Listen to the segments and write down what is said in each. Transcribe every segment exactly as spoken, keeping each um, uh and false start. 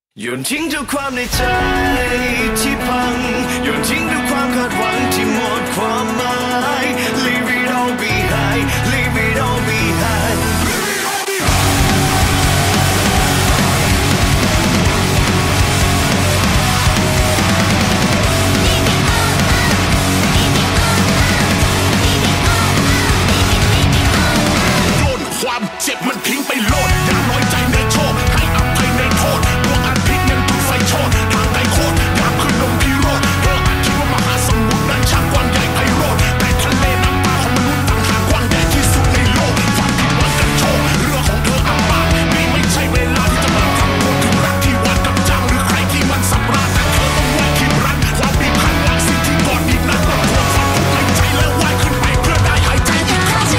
โยนทิ้งทุกความในใจที่พังโยนทิ้งทุกความคาดหวังที่หมดความหมาย Leave it all behind Leave it all behindโยนความเจ็บมันทิ้งไปโลดอย่าน้อยใจในโชคให้อภัยในโทษดวงอาทิตย์ยังถูกไฟโชนทางใดโคตรอยากขึ้นลงพิโรธเธออาจคิดว่ามหาสมุทรนั้นช่างกว้างใหญ่ไพโรจน์แต่ทะเลน้ำตาของมนุษย์ต่างหากกว้างใหญ่ที่สุดในโลกความผิดหวังกันโชคเรื่องของเธออับปางนี่ไม่ใช่เวลาที่จะมาทำพูดถึงรักที่หวานกับจังหรือใครที่มันสับราแต่เธอต้องไว้คิดรักความบีบคั้นล้างสิ่งที่ก่อนบีบนั้นต้องทนฟังทุกข์ในใจแล้วว่ายขึ้นไปเพื่อได้หายใจอีกครั้ง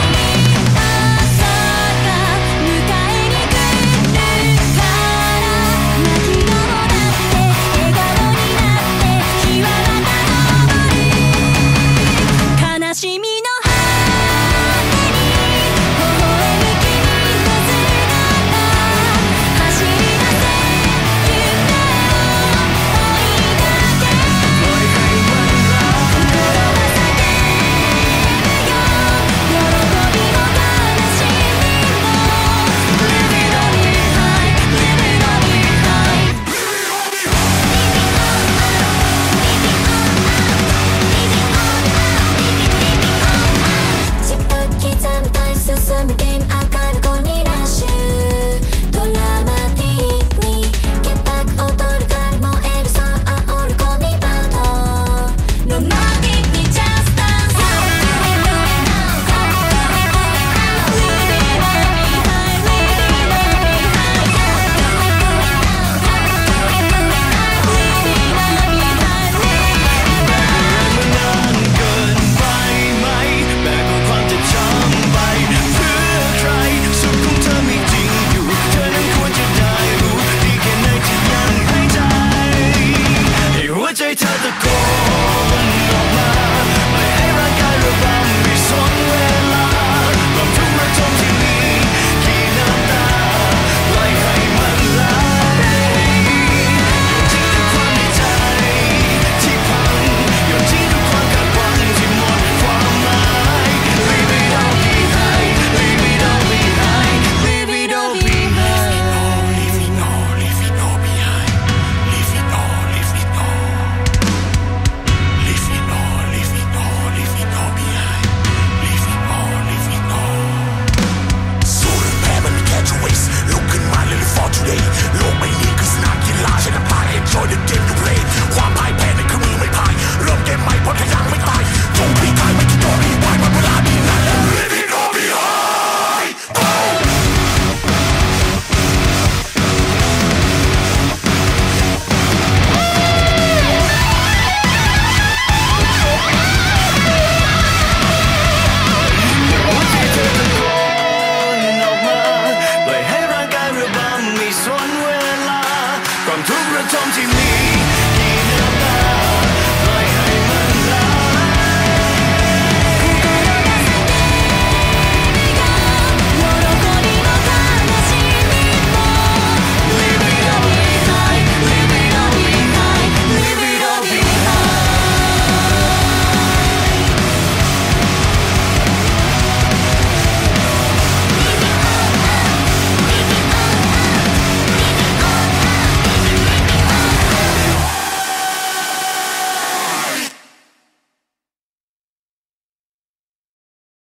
ความทุกข์ระทมที่มี